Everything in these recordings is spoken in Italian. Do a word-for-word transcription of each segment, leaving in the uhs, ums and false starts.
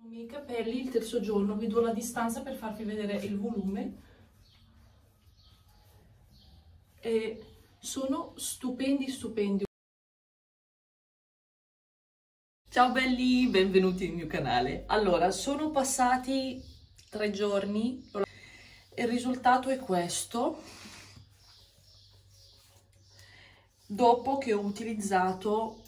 I miei capelli il terzo giorno vi do la distanza per farvi vedere il volume e sono stupendi stupendi. Ciao belli, benvenuti nel mio canale. Allora, sono passati tre giorni e il risultato è questo, dopo che ho utilizzato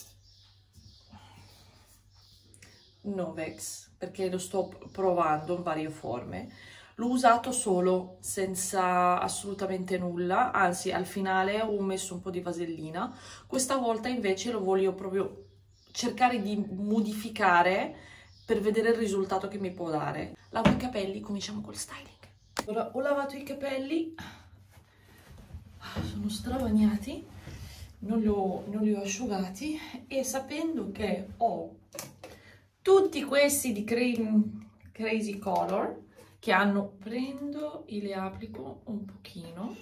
Novex, perché lo sto provando in varie forme. L'ho usato solo, senza assolutamente nulla, anzi al finale ho messo un po' di vasellina. Questa volta invece lo voglio proprio cercare di modificare per vedere il risultato che mi può dare. Lavo i capelli, cominciamo col styling. Allora, ho lavato i capelli, sono stravagnati, non li ho, non li ho asciugati, e sapendo che ho tutti questi di Crazy Color che hanno, prendo e le applico un pochino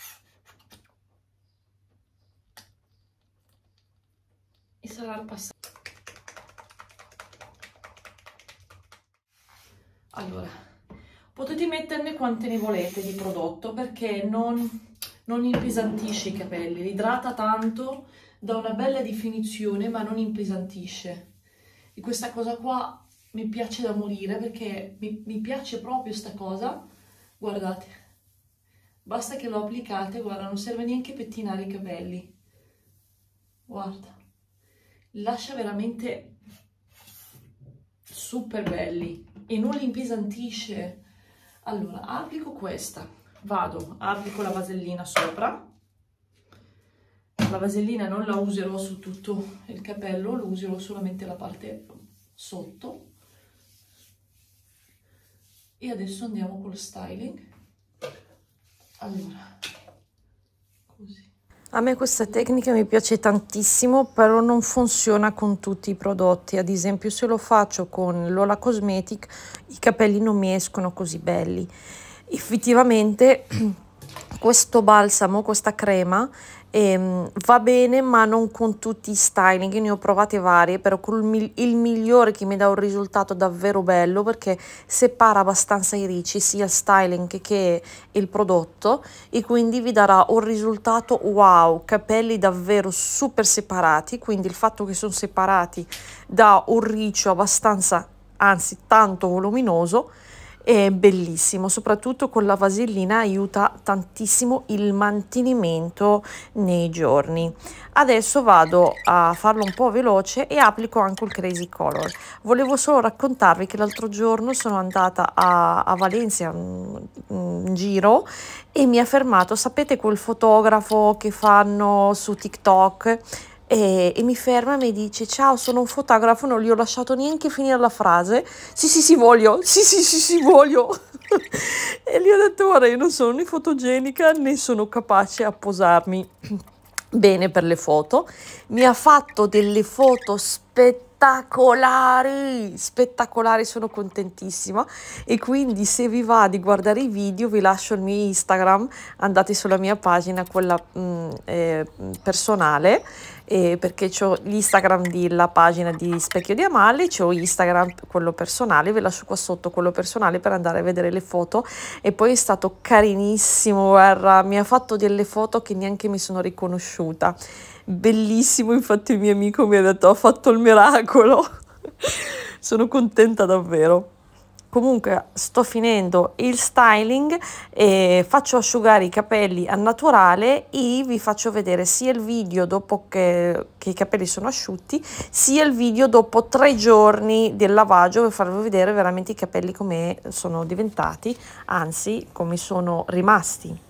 e sarà il passaggio. Allora, potete metterne quante ne volete di prodotto, perché non, non impesantisce i capelli, li idrata tanto, dà una bella definizione ma non impesantisce. E questa cosa qua mi piace da morire, perché mi, mi piace proprio sta cosa. Guardate, basta che lo applicate, guarda, non serve neanche pettinare i capelli, guarda, lascia veramente super belli e non li impesantisce. Allora, applico questa, vado, applico la vasellina sopra. La vasellina non la userò su tutto il capello, lo userò solamente la parte sotto. E adesso andiamo col styling. Allora, così. A me questa tecnica mi piace tantissimo, però non funziona con tutti i prodotti. Ad esempio, se lo faccio con l'Ola Cosmetic, i capelli non mi escono così belli. Effettivamente questo balsamo, questa crema, ehm, va bene, ma non con tutti i styling. Io ne ho provate varie, però con il, il migliore che mi dà un risultato davvero bello, perché separa abbastanza i ricci, sia il styling che, che il prodotto, e quindi vi darà un risultato wow, capelli davvero super separati. Quindi il fatto che sono separati dà un riccio abbastanza, anzi tanto voluminoso. È bellissimo, soprattutto con la vasellina aiuta tantissimo il mantenimento nei giorni. Adesso vado a farlo un po' veloce e applico anche il Crazy Color. Volevo solo raccontarvi che l'altro giorno sono andata a, a Valencia in giro e mi ha fermato, sapete, quel fotografo che fanno su TikTok? E, e mi ferma e mi dice: ciao, sono un fotografo. Non gli ho lasciato neanche finire la frase. Sì, sì, sì, voglio. Sì, sì, sì, sì, voglio. E gli ho detto: guarda, io non sono né fotogenica né sono capace a posarmi bene per le foto. Mi ha fatto delle foto spettacolari, spettacolari, sono contentissima. E quindi, se vi va di guardare i video, vi lascio il mio Instagram, andate sulla mia pagina, quella mh, eh, personale, eh, perché ho l'Instagram della pagina di Specchio di Amalie, c'ho Instagram quello personale, vi lascio qua sotto quello personale per andare a vedere le foto. E poi è stato carinissimo, guarda, mi ha fatto delle foto che neanche mi sono riconosciuta, bellissimo. Infatti il mio amico mi ha detto: ha fatto il miracolo. Sono contenta davvero. Comunque sto finendo il styling e faccio asciugare i capelli al naturale e vi faccio vedere sia il video dopo che, che i capelli sono asciutti, sia il video dopo tre giorni del lavaggio, per farvi vedere veramente i capelli come sono diventati, anzi come sono rimasti.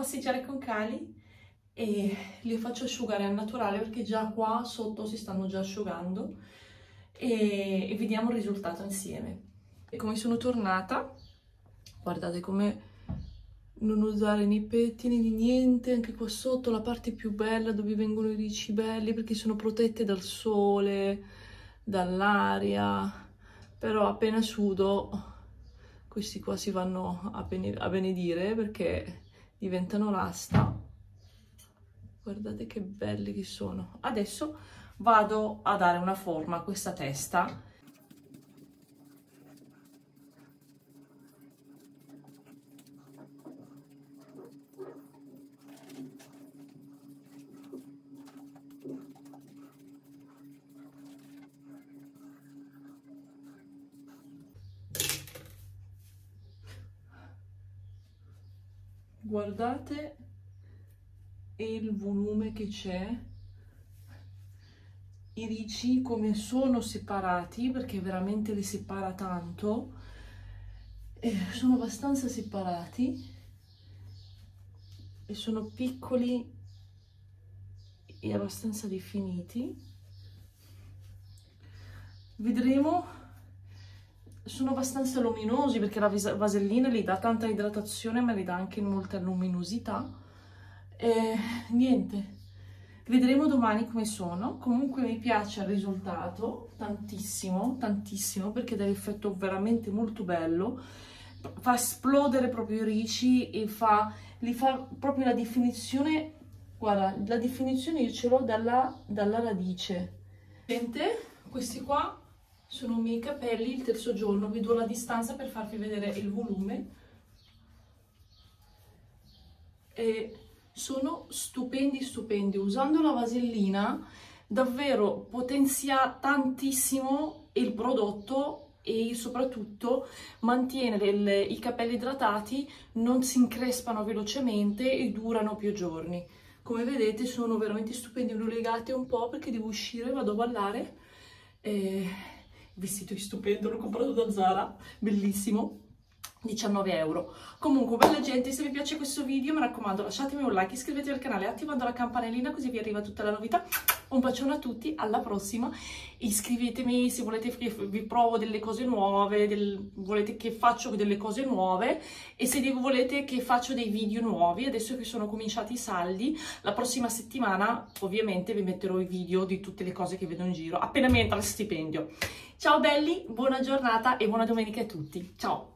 passeggiare con Cali e li faccio asciugare al naturale perché già qua sotto si stanno già asciugando e, e vediamo il risultato insieme. E come sono tornata, guardate come non usare né pettini né niente, anche qua sotto la parte più bella dove vengono i ricci belli perché sono protette dal sole, dall'aria, però appena sudo questi qua si vanno a, bene, a benedire perché diventano l'asta. Guardate che belli che sono. Adesso vado a dare una forma a questa testa. Guardate il volume che c'è, i ricci come sono separati, perché veramente li separa tanto, e sono abbastanza separati e sono piccoli e abbastanza definiti. Vedremo. Sono abbastanza luminosi perché la vasellina gli dà tanta idratazione ma gli dà anche molta luminosità. E niente, vedremo domani come sono. Comunque mi piace il risultato tantissimo, tantissimo, perché dà l'effetto veramente molto bello, fa esplodere proprio i ricci e fa, li fa proprio la definizione. Guarda, la definizione io ce l'ho dalla, dalla radice. Vedete, questi qua sono i miei capelli, il terzo giorno, vi do la distanza per farvi vedere il volume. E sono stupendi, stupendi. Usando la vasellina davvero potenzia tantissimo il prodotto e soprattutto mantiene le, i capelli idratati, non si increspano velocemente e durano più giorni. Come vedete sono veramente stupendi, li ho legati un po' perché devo uscire, vado a ballare. E il vestito è stupendo, l'ho comprato da Zara, bellissimo, diciannove euro. Comunque, bella gente, se vi piace questo video mi raccomando lasciatemi un like, iscrivetevi al canale attivando la campanellina così vi arriva tutta la novità. Un bacione a tutti, alla prossima, iscrivetemi se volete che vi provo delle cose nuove, del, volete che faccio delle cose nuove e se volete che faccio dei video nuovi. Adesso che sono cominciati i saldi, la prossima settimana ovviamente vi metterò i video di tutte le cose che vedo in giro appena mi entra il stipendio. Ciao belli, buona giornata e buona domenica a tutti, ciao!